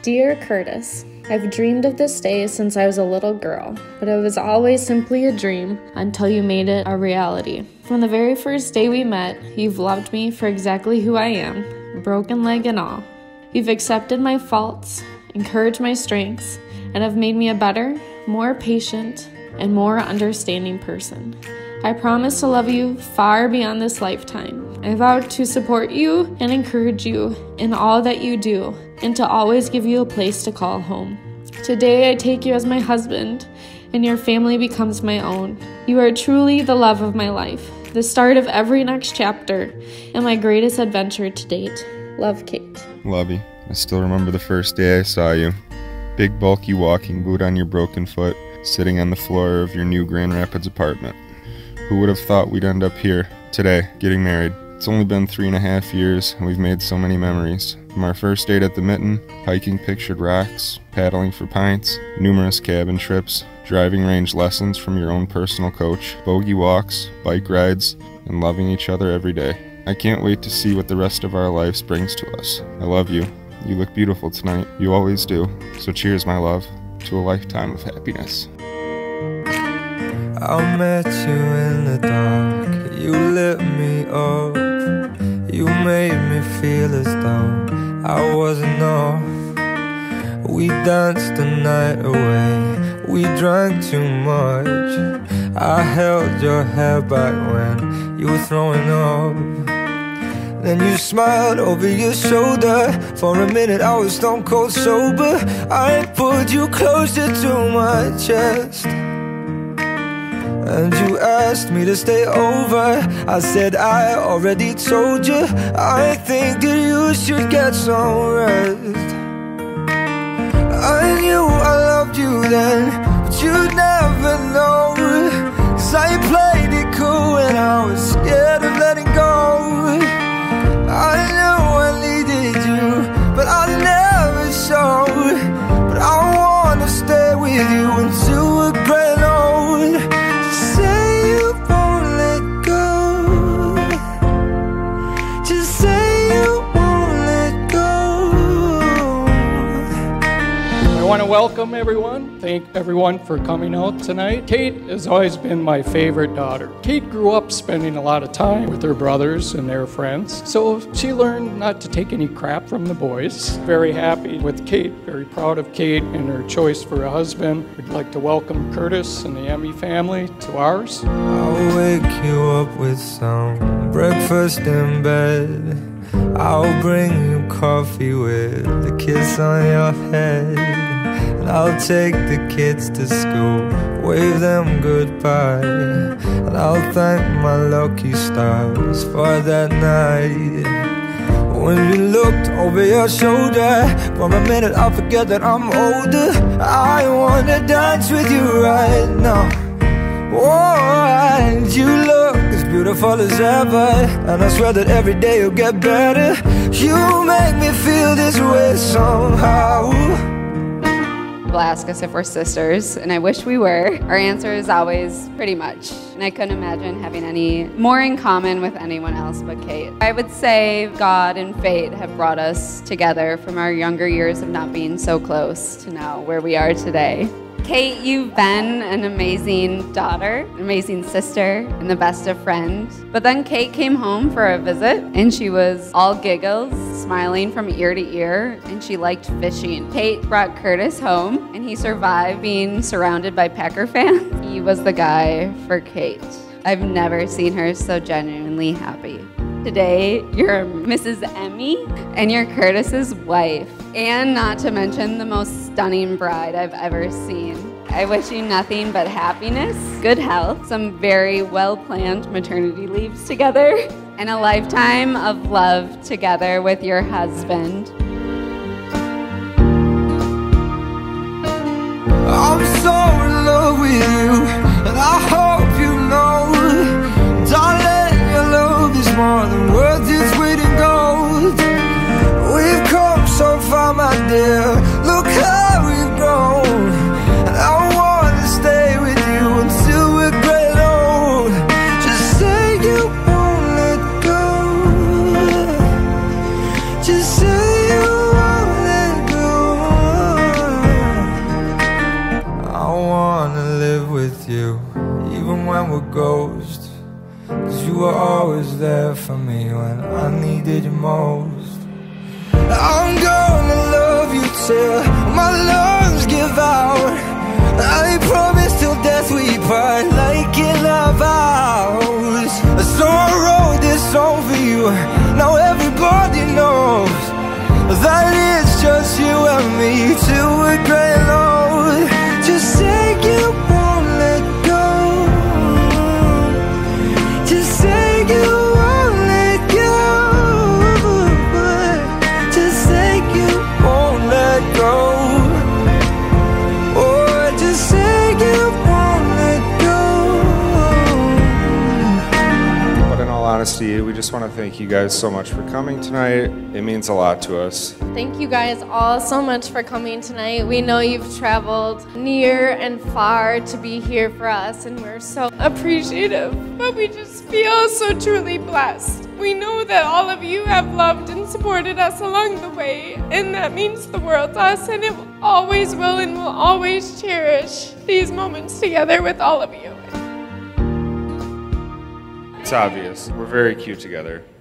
Dear Kurtis, I've dreamed of this day since I was a little girl, but it was always simply a dream until you made it a reality. From the very first day we met, you've loved me for exactly who I am, broken leg and all. You've accepted my faults, encouraged my strengths, and have made me a better, more patient, and more understanding person. I promise to love you far beyond this lifetime. I vow to support you and encourage you in all that you do, and to always give you a place to call home. Today I take you as my husband, and your family becomes my own. You are truly the love of my life, the start of every next chapter, and my greatest adventure to date. Love, Kate. Love you. I still remember the first day I saw you. Big bulky walking boot on your broken foot, sitting on the floor of your new Grand Rapids apartment. Who would have thought we'd end up here, today, getting married? It's only been 3.5 years, and we've made so many memories. From our first date at the Mitten, hiking pictured rocks, paddling for pints, numerous cabin trips, driving range lessons from your own personal coach, bogey walks, bike rides, and loving each other every day. I can't wait to see what the rest of our lives brings to us. I love you. You look beautiful tonight. You always do. So cheers, my love, to a lifetime of happiness. I met you in the dark, you lit me up. You made me feel as though I wasn't off. We danced the night away, we drank too much. I held your hair back when you were throwing up. Then you smiled over your shoulder. For a minute I was stone cold sober. I pulled you closer to my chest, and you asked me to stay over. I said I already told you, I think that you should get some rest. I knew I loved you then, but you'd never know. 'Cause I played it cool and I was scared of letting go. I knew I needed you, but I never showed. But I wanna stay with you until we're grown old. Say you won't let go. Just say you won't let go. I want to welcome everyone. Thank everyone for coming out tonight. Kate has always been my favorite daughter. Kate grew up spending a lot of time with her brothers and their friends, so she learned not to take any crap from the boys. Very happy with Kate, very proud of Kate and her choice for a husband. We'd like to welcome Kurtis and the Emmy family to ours. I'll wake you up with some breakfast in bed. I'll bring you coffee with a kiss on your head. And I'll take the kids to school, wave them goodbye. And I'll thank my lucky stars for that night. When you looked over your shoulder, for a minute I forget that I'm older. I wanna dance with you right now. Oh, and you look as beautiful as ever, and I swear that every day you'll get better. You make me feel this way somehow. People ask us if we're sisters, and I wish we were. Our answer is always pretty much, and I couldn't imagine having any more in common with anyone else but Kate. I would say God and fate have brought us together from our younger years of not being so close to now where we are today. Kate, you've been an amazing daughter, an amazing sister, and the best of friends. But then Kate came home for a visit, and she was all giggles, smiling from ear to ear, and she liked fishing. Kate brought Kurtis home, and he survived being surrounded by Packer fans. He was the guy for Kate. I've never seen her so genuinely happy. Today, you're Mrs. Emmy, and you're Kurtis's wife, and not to mention the most stunning bride I've ever seen. I wish you nothing but happiness, good health, some very well-planned maternity leaves together, and a lifetime of love together with your husband. I'm so in love with you, and I hope you know, darling, your love is more than worth its weight in gold. We've come so far, my dear, look how we've grown. And I wanna stay with you until we're great old. Just say you won't let go. Just say wanna live with you, even when we're ghosts. 'Cause you were always there for me when I needed you most. I'm gonna love you till my lungs give out. I promise till death we part, like in our vows. So I wrote this song for you, now everybody knows that it's just you and me till we're growing old. Just say you won't let go. Just say you won't let go. Just say you won't let go. Oh, just say you won't let go. But in all honesty, we just want to thank you guys so much for coming tonight. It means a lot to us. Thank you guys all so much for coming tonight. We know you've traveled near and far to be here for us, and we're so appreciative. But we just feel so truly blessed. We know that all of you have loved and supported us along the way, and that means the world to us, and it always will and will always cherish these moments together with all of you. It's obvious. We're very cute together.